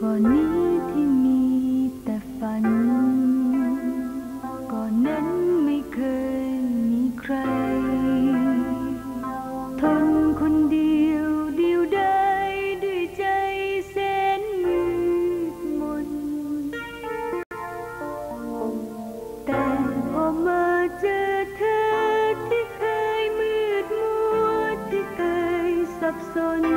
ก่อนนี้ที่มีแต่ฝันก่อนนั้นไม่เคยมีใครทนคนเดียวเดียวดายด้วยใจแสนมืดมนแต่พอมาเจอเธอที่เคยมืดมัวที่เคยสับสน